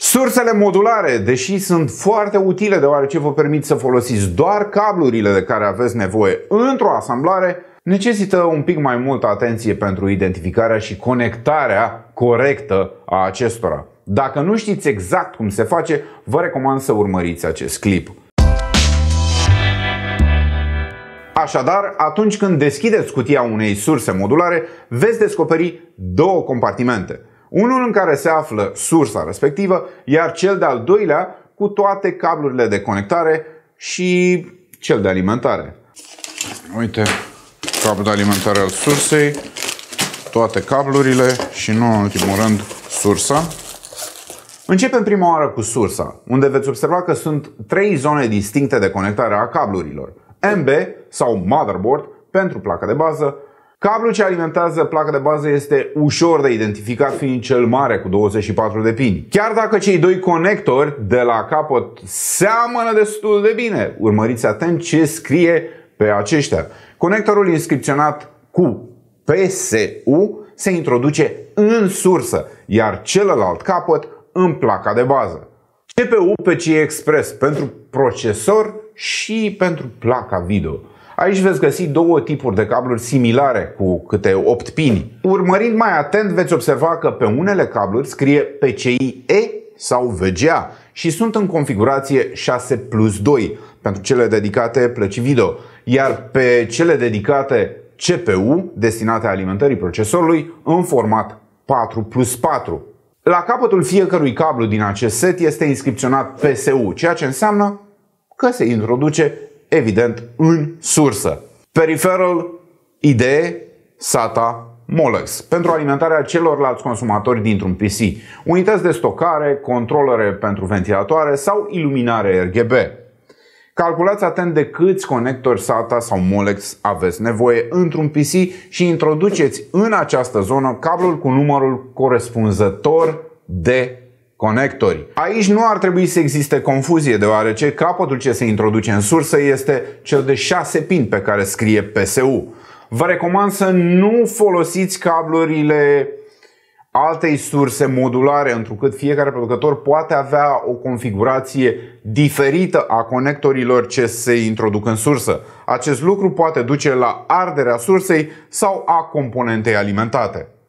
Sursele modulare, deși sunt foarte utile deoarece vă permit să folosiți doar cablurile de care aveți nevoie într-o asamblare, necesită un pic mai multă atenție pentru identificarea și conectarea corectă a acestora. Dacă nu știți exact cum se face, vă recomand să urmăriți acest clip. Așadar, atunci când deschideți cutia unei surse modulare, veți descoperi două compartimente. Unul în care se află sursa respectivă, iar cel de-al doilea cu toate cablurile de conectare și cel de alimentare. Uite, cablul de alimentare al sursei, toate cablurile și, nu în ultimul rând, sursa. Începem prima oară cu sursa, unde veți observa că sunt trei zone distincte de conectare a cablurilor. MB sau motherboard pentru placa de bază. Cablul ce alimentează placa de bază este ușor de identificat, fiind cel mare cu 24 de pini. Chiar dacă cei doi conectori de la capăt seamănă destul de bine, urmăriți atent ce scrie pe aceștia. Conectorul inscripționat cu PSU se introduce în sursă, iar celălalt capăt în placa de bază. CPU PCI Express pentru procesor și pentru placa video. Aici veți găsi două tipuri de cabluri similare cu câte 8 pini. Urmărind mai atent veți observa că pe unele cabluri scrie PCI-E sau VGA și sunt în configurație 6+2 pentru cele dedicate plăcii video, iar pe cele dedicate CPU, destinate alimentării procesorului, în format 4+4. La capătul fiecărui cablu din acest set este inscripționat PSU, ceea ce înseamnă că se introduce evident în sursă. Peripheral IDE, SATA, Molex pentru alimentarea celorlalți consumatori dintr-un PC, unități de stocare, controlere pentru ventilatoare sau iluminare RGB. Calculați atent de câți conectori SATA sau Molex aveți nevoie într-un PC și introduceți în această zonă cablul cu numărul corespunzător de conectori. Aici nu ar trebui să existe confuzie, deoarece capătul ce se introduce în sursă este cel de 6 pin pe care scrie PSU. Vă recomand să nu folosiți cablurile altei surse modulare, întrucât fiecare producător poate avea o configurație diferită a conectorilor ce se introduc în sursă. Acest lucru poate duce la arderea sursei sau a componentei alimentate.